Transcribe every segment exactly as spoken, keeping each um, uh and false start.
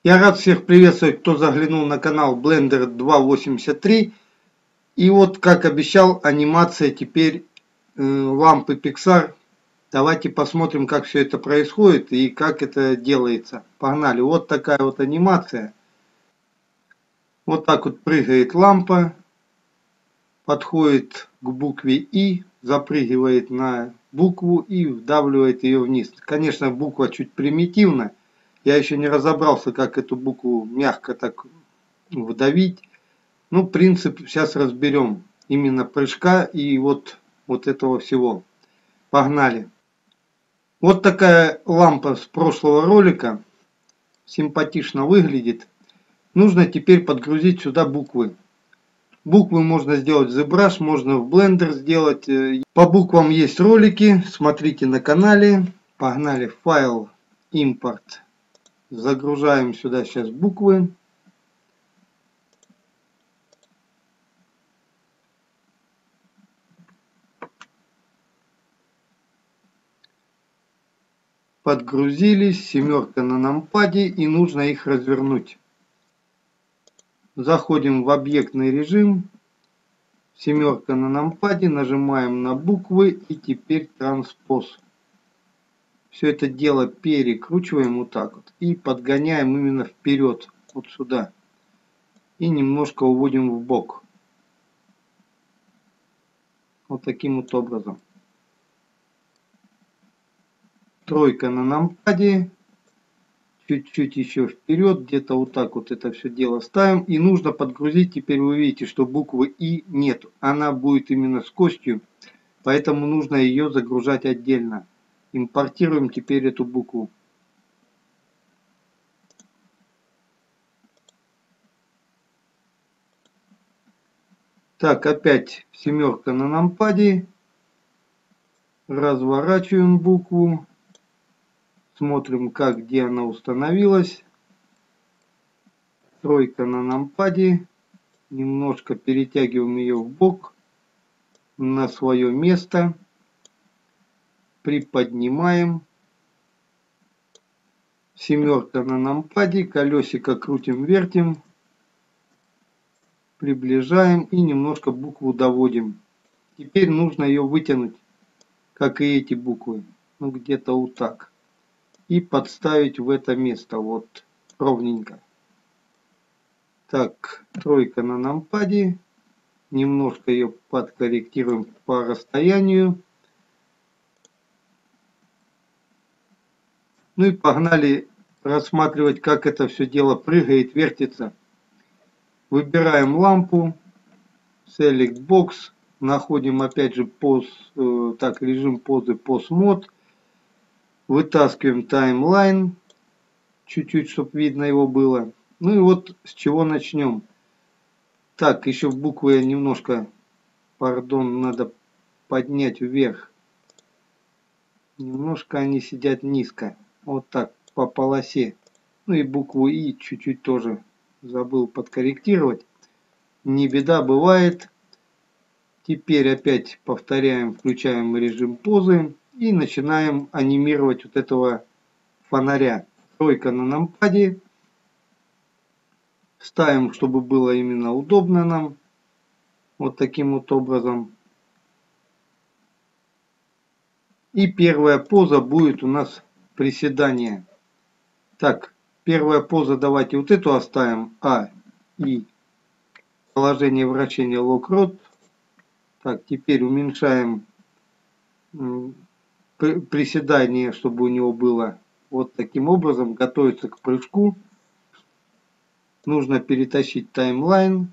Я рад всех приветствовать, кто заглянул на канал Blender два восемьдесят три. И вот, как обещал, анимация теперь э, лампы Pixar. Давайте посмотрим, как все это происходит и как это делается. Погнали. Вот такая вот анимация. Вот так вот прыгает лампа, подходит к букве И, запрыгивает на букву и вдавливает ее вниз. Конечно, буква чуть примитивна. Я еще не разобрался, как эту букву мягко так вдавить. Ну, принцип сейчас разберем. Именно прыжка и вот, вот этого всего. Погнали. Вот такая лампа с прошлого ролика. Симпатично выглядит. Нужно теперь подгрузить сюда буквы. Буквы можно сделать в ZBrush, можно в Blender сделать. По буквам есть ролики. Смотрите на канале. Погнали. Файл, импорт. Загружаем сюда сейчас буквы. Подгрузились, семерка на нампаде, и нужно их развернуть. Заходим в объектный режим, семерка на нампаде, нажимаем на буквы и теперь транспоз. Все это дело перекручиваем вот так вот и подгоняем именно вперед, вот сюда. И немножко уводим в бок. Вот таким вот образом. Тройка на нампаде. Чуть-чуть еще вперед, где-то вот так вот это все дело ставим. И нужно подгрузить, теперь вы видите, что буквы И нет. Она будет именно с костью, поэтому нужно ее загружать отдельно. Импортируем теперь эту букву. Так, опять семерка на нампаде. Разворачиваем букву. Смотрим, как, где она установилась. Тройка на нампаде. Немножко перетягиваем ее в бок на свое место. Приподнимаем. Семерка на нампаде. Колесико крутим, вертим. Приближаем и немножко букву доводим. Теперь нужно ее вытянуть, как и эти буквы. Ну, где-то вот так. И подставить в это место. Вот. Ровненько. Так, тройка на нампаде. Немножко ее подкорректируем по расстоянию. Ну и погнали рассматривать, как это все дело прыгает, вертится. Выбираем лампу. Select Box. Находим опять же поз, э, так, режим позы Pose Mode. Вытаскиваем таймлайн. Чуть-чуть, чтобы видно его было. Ну и вот с чего начнем. Так, еще буквы немножко, пардон, надо поднять вверх. Немножко они сидят низко. Вот так, по полосе. Ну и букву И чуть-чуть тоже забыл подкорректировать. Не беда, бывает. Теперь опять повторяем, включаем режим позы. И начинаем анимировать вот этого фонаря. Тройка на нампаде. Ставим, чтобы было именно удобно нам. Вот таким вот образом. И первая поза будет у нас приседание. Так, первая поза, давайте вот эту оставим. А, И. Положение вращения локрот. Так, теперь уменьшаем приседание, чтобы у него было вот таким образом. Готовится к прыжку. Нужно перетащить таймлайн.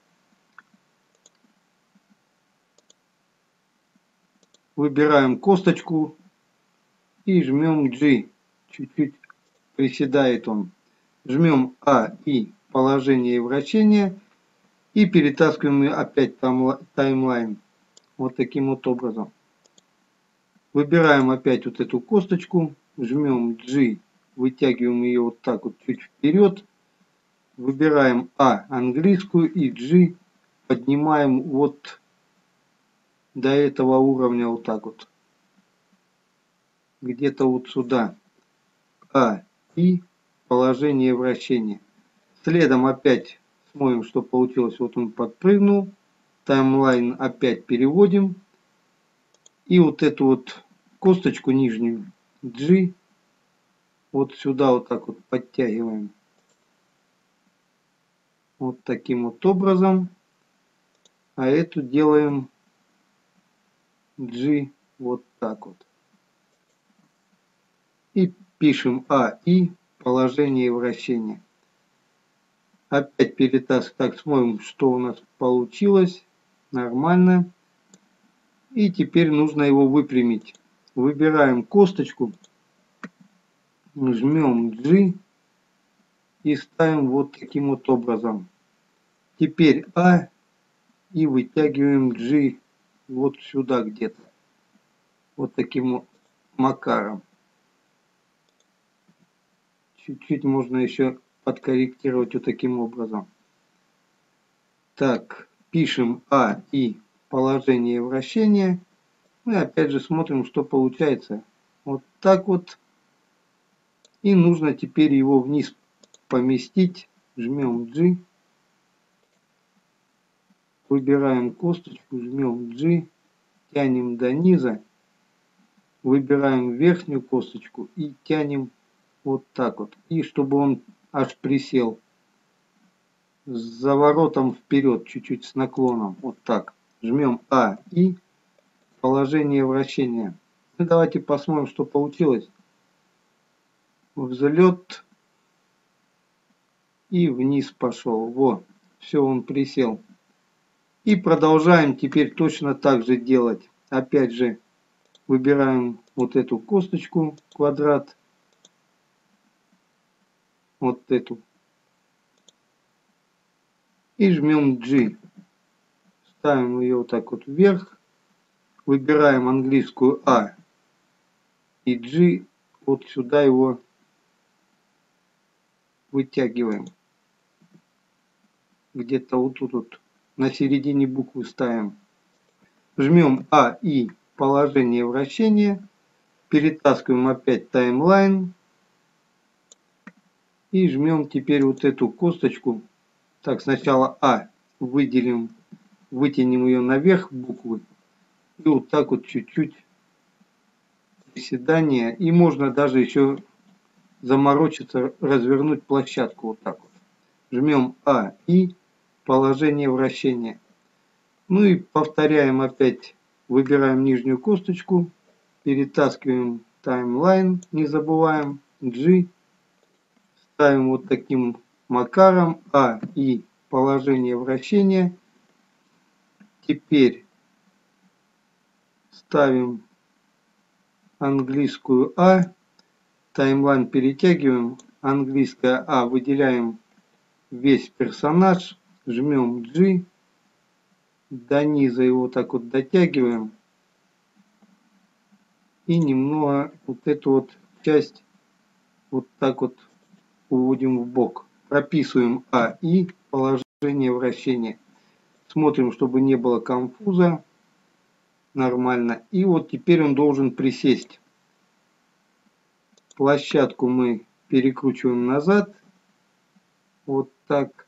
Выбираем косточку и жмем G. Чуть-чуть приседает он. Жмем А и положение вращения. И перетаскиваем опять таймлайн. Вот таким вот образом. Выбираем опять вот эту косточку. Жмем G. Вытягиваем ее вот так вот чуть вперед. Выбираем А английскую и G поднимаем вот до этого уровня вот так вот. Где-то вот сюда. А, И, положение вращения. Следом опять смотрим, что получилось. Вот он подпрыгнул. Таймлайн опять переводим. И вот эту вот косточку нижнюю G вот сюда вот так вот подтягиваем. Вот таким вот образом. А эту делаем G вот так вот. И пишем А И положение вращения. Опять перетаск. Так, смотрим, что у нас получилось. Нормально. И теперь нужно его выпрямить. Выбираем косточку. Жмем G. И ставим вот таким вот образом. Теперь А. И вытягиваем G вот сюда где-то. Вот таким вот макаром. Чуть-чуть можно еще подкорректировать вот таким образом. Так, пишем А И положение вращения. И опять же смотрим, что получается. Вот так вот. И нужно теперь его вниз поместить. Жмем G. Выбираем косточку, жмем G. Тянем до низа. Выбираем верхнюю косточку и тянем вот так вот. И чтобы он аж присел. С заворотом вперед, чуть-чуть с наклоном. Вот так. Жмем А И положение вращения. И давайте посмотрим, что получилось. Взлет и вниз пошел. Вот. Все, он присел. И продолжаем теперь точно так же делать. Опять же выбираем вот эту косточку, квадрат. Вот эту. И жмем G. Ставим ее вот так вот вверх. Выбираем английскую А и G. Вот сюда его вытягиваем. Где-то вот тут вот на середине буквы ставим. Жмем А И положение вращения. Перетаскиваем опять таймлайн. И жмем теперь вот эту косточку. Так, сначала А выделим, вытянем ее наверх буквы. И вот так вот чуть-чуть приседание. И можно даже еще заморочиться, развернуть площадку вот так вот. Жмем А И положение вращения. Ну и повторяем опять. Выбираем нижнюю косточку. Перетаскиваем таймлайн. Не забываем. G. Ставим вот таким макаром А И положение вращения. Теперь ставим английскую А. Таймлайн перетягиваем. Английская А. Выделяем весь персонаж. Жмем G. До низа его так вот дотягиваем. И немного вот эту вот часть вот так вот уводим в бок. Прописываем А И положение вращения. Смотрим, чтобы не было конфуза. Нормально. И вот теперь он должен присесть. Площадку мы перекручиваем назад. Вот так.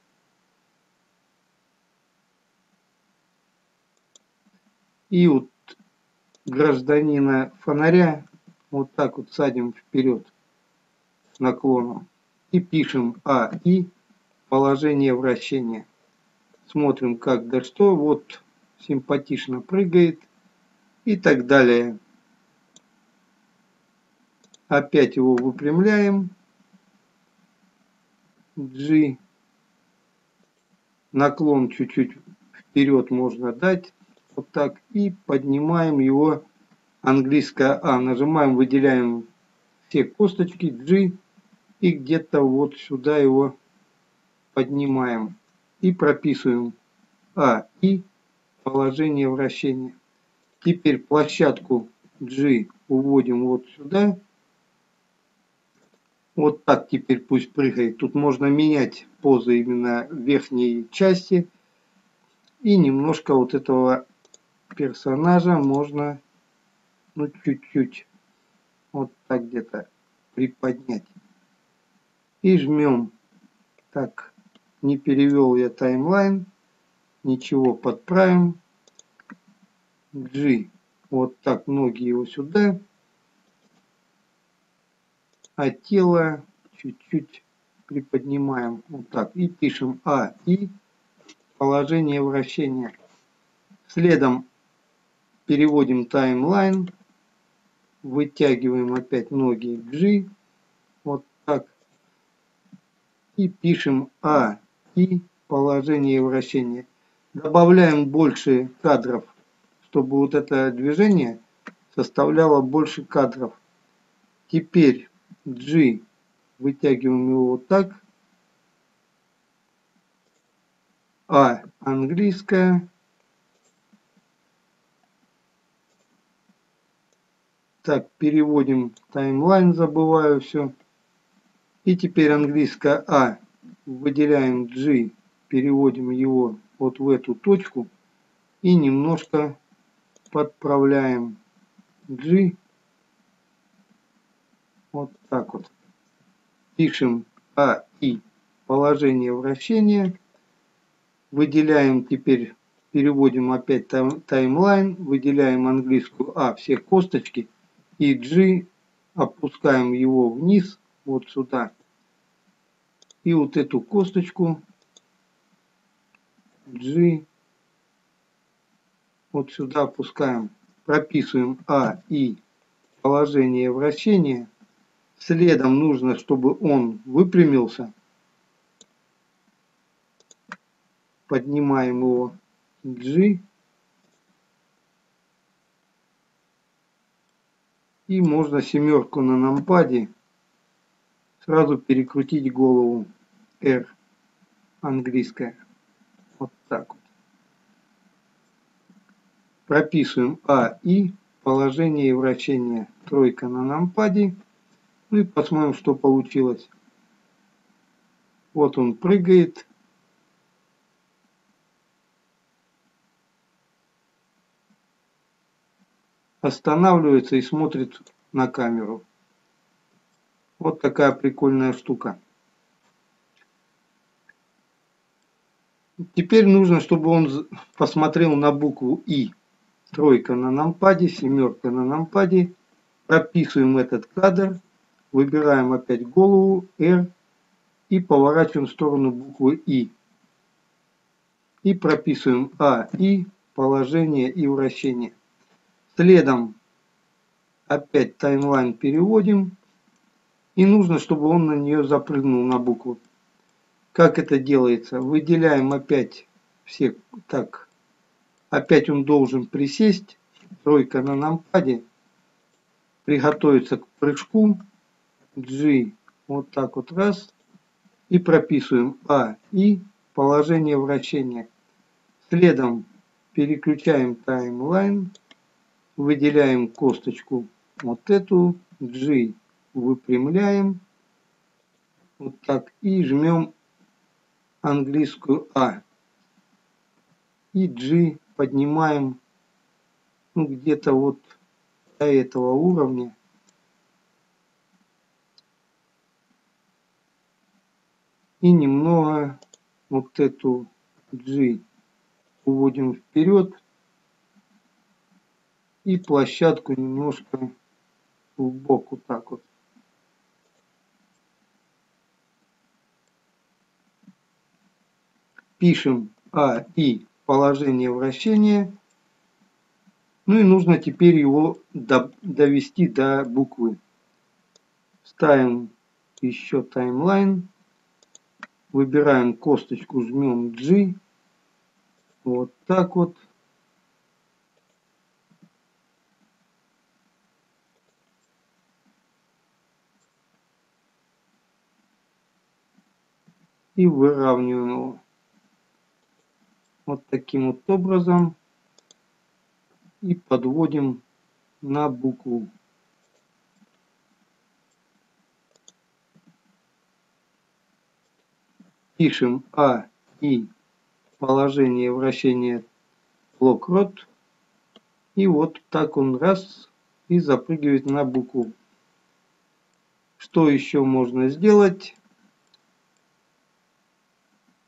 И вот гражданина фонаря вот так вот садим вперед с наклоном. И пишем А И положение вращения. Смотрим, как да что. Вот симпатично прыгает. И так далее. Опять его выпрямляем. G. Наклон чуть-чуть вперед можно дать. Вот так. И поднимаем его. Английская А. Нажимаем, выделяем все косточки. G. И где-то вот сюда его поднимаем. И прописываем А И положение вращения. Теперь площадку G уводим вот сюда. Вот так теперь пусть прыгает. Тут можно менять позы именно верхней части. И немножко вот этого персонажа можно, ну, чуть-чуть вот так где-то приподнять. И жмем. Так, не перевел я таймлайн. Ничего, подправим. G. Вот так, ноги его сюда. А тело чуть-чуть приподнимаем. Вот так. И пишем А. И положение вращения. Следом переводим таймлайн. Вытягиваем опять ноги G. Вот так. И пишем А. И положение вращения. Добавляем больше кадров, чтобы вот это движение составляло больше кадров. Теперь G. Вытягиваем его вот так. А английская. Так, переводим таймлайн, забываю все. И теперь английская А. Выделяем G, переводим его вот в эту точку. И немножко подправляем G. Вот так вот. Пишем А и положение вращения. Выделяем теперь, переводим опять таймлайн. Выделяем английскую А, все косточки. И G опускаем его вниз, вот сюда. И вот эту косточку G вот сюда опускаем. Прописываем А и положение вращения. Следом нужно, чтобы он выпрямился. Поднимаем его G. И можно семерку на нампаде сразу перекрутить голову R английская. Вот так вот. Прописываем А и положение вращения. Тройка на нампаде. Ну и посмотрим, что получилось. Вот он прыгает. Останавливается и смотрит на камеру. Вот такая прикольная штука. Теперь нужно, чтобы он посмотрел на букву И. Тройка на нампаде, семерка на нампаде. Прописываем этот кадр. Выбираем опять голову R. И поворачиваем в сторону буквы И. И прописываем А, И, положение и вращение. Следом опять таймлайн переводим. И нужно, чтобы он на нее запрыгнул, на букву. Как это делается? Выделяем опять все. Так, опять он должен присесть. Тройка на нампаде. Приготовиться к прыжку. G. Вот так вот раз. И прописываем А, И, положение вращения. Следом переключаем таймлайн. Выделяем косточку вот эту. G. Выпрямляем. Вот так. И жмем английскую А. И G поднимаем, ну, где-то вот до этого уровня. И немного вот эту G уводим вперед. И площадку немножко в бок, вот так вот. Пишем А и положение вращения. Ну и нужно теперь его довести до буквы. Ставим еще таймлайн. Выбираем косточку, жмем G. Вот так вот. И выравниваем его. Вот таким вот образом. И подводим на букву. Пишем А и положение вращения локрот. И вот так он раз и запрыгивает на букву. Что еще можно сделать?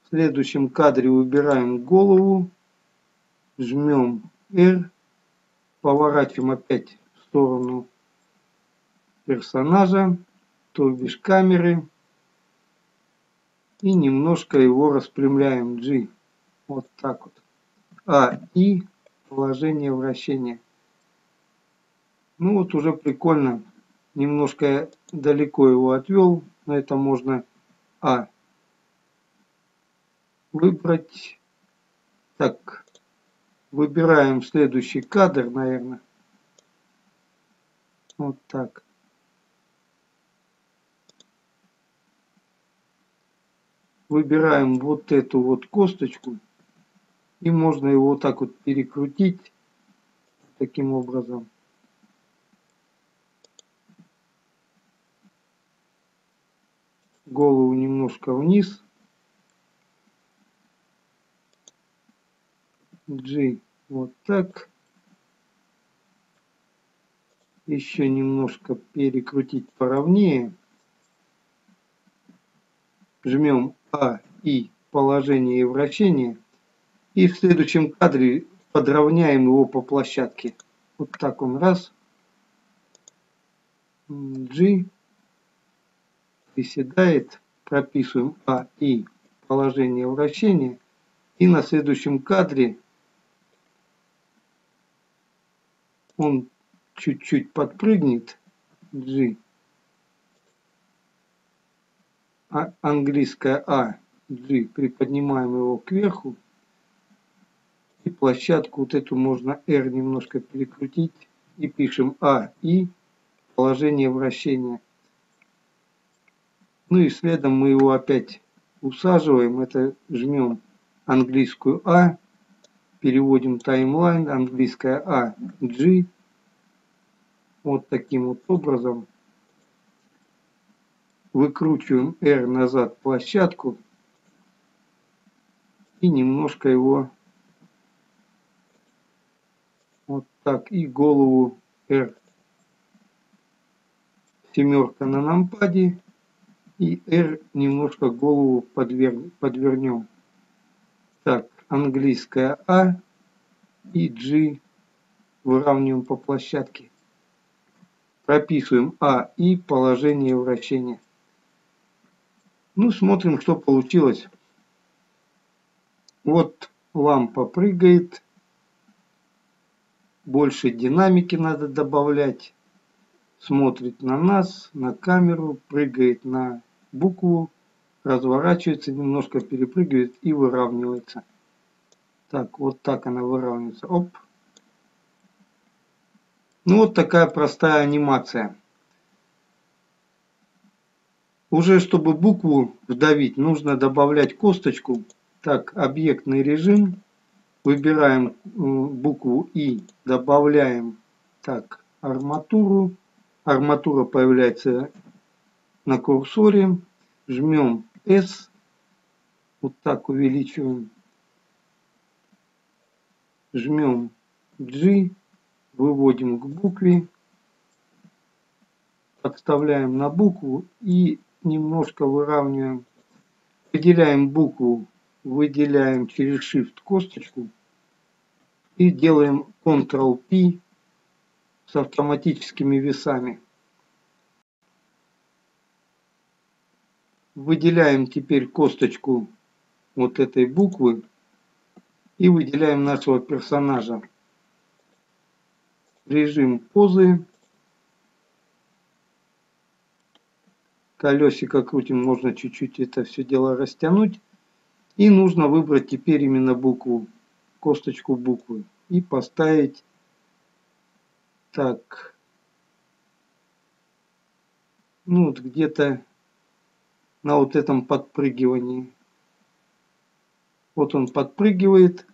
В следующем кадре выбираем голову, жмем R, поворачиваем опять в сторону персонажа, то бишь камеры, и немножко его распрямляем, G, вот так вот. А, и положение вращения. Ну вот уже прикольно. Немножко далеко его отвел. Но это можно А выбрать. Так, выбираем следующий кадр, наверное. Вот так. Выбираем вот эту вот косточку. И можно его вот так вот перекрутить. Таким образом. Голову немножко вниз. G вот так. Еще немножко перекрутить поровнее. Жмем А и положение и вращение. И в следующем кадре подровняем его по площадке. Вот так он раз. G. Приседает. Прописываем А и положение вращения. И на следующем кадре он чуть-чуть подпрыгнет. G. А, английское А. G. Приподнимаем его кверху. И площадку вот эту можно R немножко перекрутить. И пишем А и положение вращения. Ну и следом мы его опять усаживаем. Это жмем английскую А. Переводим таймлайн. Английская А. G. Вот таким вот образом. Выкручиваем R назад площадку. И немножко его вот так. И голову R. Семерка на нампаде. И R немножко голову подвер... подвернем. Так, английская А и G выравниваем по площадке. Прописываем А и положение вращения. Ну, смотрим, что получилось. Вот лампа прыгает. Больше динамики надо добавлять. Смотрит на нас, на камеру, прыгает на букву, разворачивается, немножко перепрыгивает и выравнивается. Так, вот так она выравнивается. Оп. Ну, вот такая простая анимация. Уже чтобы букву вдавить, нужно добавлять косточку. Так, объектный режим. Выбираем букву И, добавляем так, арматуру. Арматура появляется на курсоре. Жмем S. Вот так увеличиваем. Жмем G. Выводим к букве. Подставляем на букву и немножко выравниваем. Выделяем букву. Выделяем через Shift косточку. И делаем контрол пи с автоматическими весами. Выделяем теперь косточку вот этой буквы и выделяем нашего персонажа. Режим позы. Колесико крутим, можно чуть-чуть это все дело растянуть. И нужно выбрать теперь именно букву, косточку буквы. И поставить так. Ну вот где-то на вот этом подпрыгивании. Вот он подпрыгивает.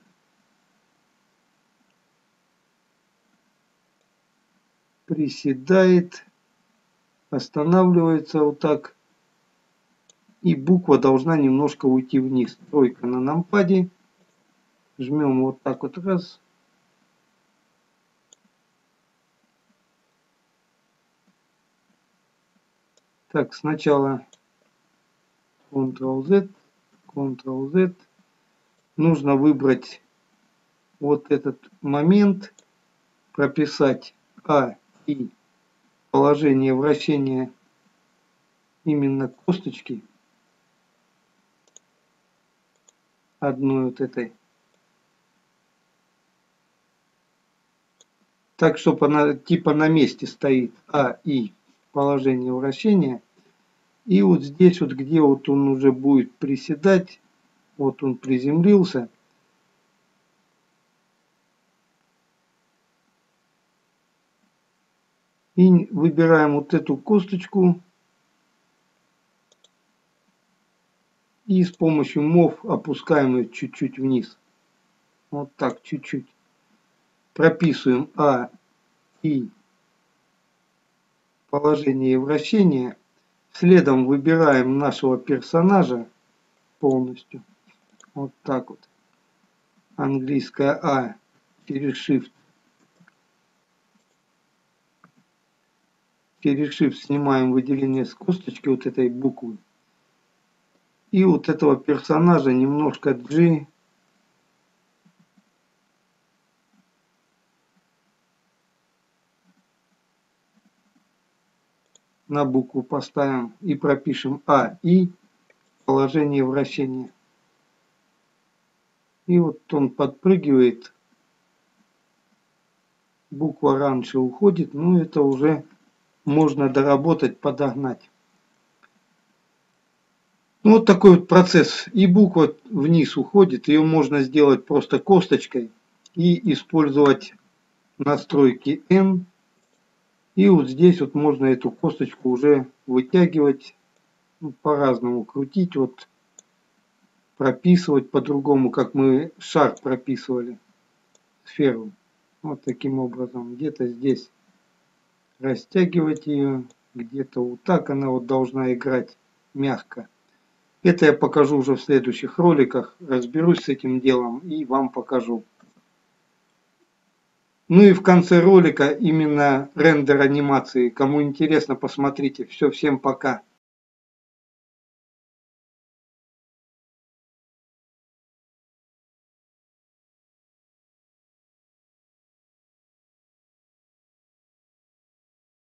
Приседает. Останавливается вот так. И буква должна немножко уйти вниз. Тройка на нампаде. Жмем вот так вот раз. Так, сначала контрол зет, контрол зет. Нужно выбрать вот этот момент, прописать А и положение вращения именно косточки одной вот этой. Так, чтобы она типа на месте стоит. А и положение вращения. И вот здесь вот, где вот он уже будет приседать, вот он приземлился. И выбираем вот эту косточку. И с помощью мов опускаем ее чуть-чуть вниз. Вот так, чуть-чуть. Прописываем А и положение вращения. Следом выбираем нашего персонажа полностью. Вот так вот. Английское А через Shift. Через Shift снимаем выделение с косточки вот этой буквы. И вот этого персонажа немножко G на букву поставим и пропишем А и положение вращения. И вот он подпрыгивает. Буква раньше уходит, но это уже можно доработать, подогнать. Ну, вот такой вот процесс. И буква вниз уходит. Ее можно сделать просто косточкой и использовать настройки N. И вот здесь вот можно эту косточку уже вытягивать, ну, по-разному крутить, вот прописывать по-другому, как мы шар прописывали, сферу. Вот таким образом. Где-то здесь растягивать ее, где-то вот так она вот должна играть мягко. Это я покажу уже в следующих роликах, разберусь с этим делом и вам покажу. Ну и в конце ролика именно рендер анимации. Кому интересно, посмотрите. Все, всем пока.